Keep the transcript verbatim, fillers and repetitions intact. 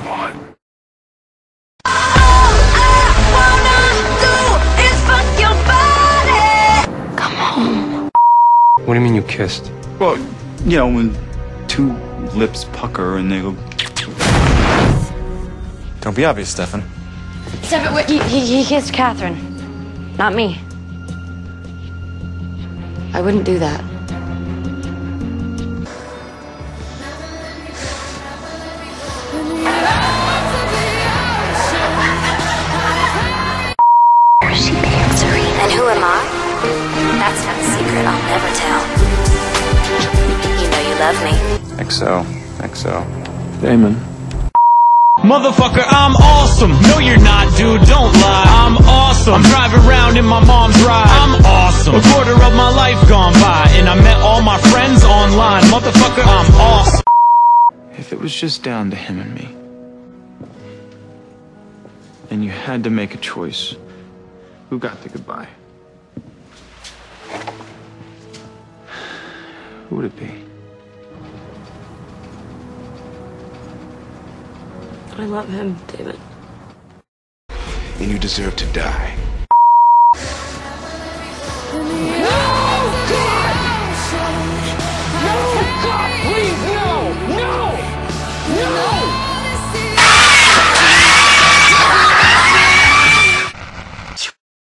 want. All I wanna do is fuck your body. Come home. What do you mean you kissed? Well, you know, when two lips pucker and they go... Don't be obvious, Stefan. Stefan, wait, he, he, he kissed Catherine, not me. I wouldn't do that. She answering. And who am I? That's not a secret I'll never tell. You know you love me. Think so. Think so. Damon. Motherfucker, I'm awesome. No, you're not, dude. Don't lie. I'm awesome. I'm driving around in my mom's ride. I'm awesome. A quarter of my life gone by, and I met all my friends online. Motherfucker, I'm awesome. If it was just down to him and me, and you had to make a choice, who got the goodbye? Who would it be? I love him, David. And you deserve to die. No!